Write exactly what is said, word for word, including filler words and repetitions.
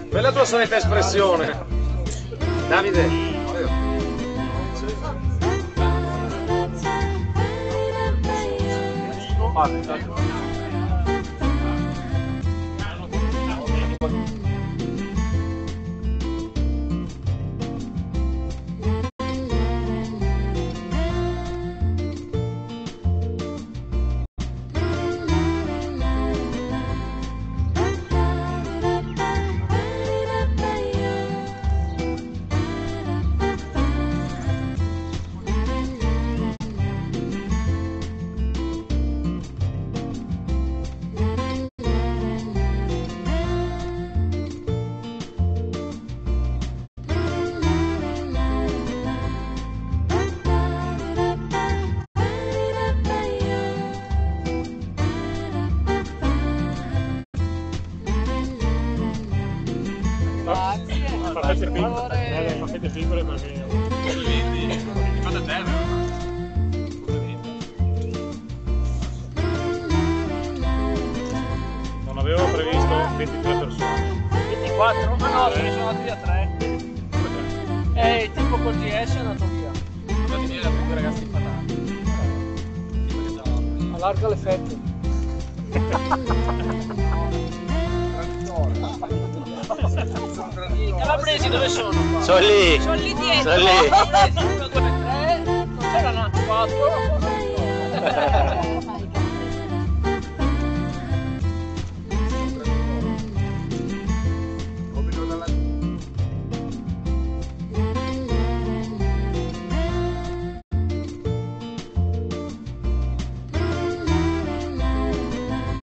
Per la tua solita espressione. Davide. Faffette piccole, faffette piccole perché vedi, fate a terra. Non avevo previsto ventitré persone. ventiquattro? Ah no, ce ne sono andati via tre. E il tipo col G S è andato via. Andati via da due ragazzi infantati. Allarga le fette. E la presi dove sono? Sono lì! Sono lì dietro! Sono lì! uno, due, tre, non c'erano quattro.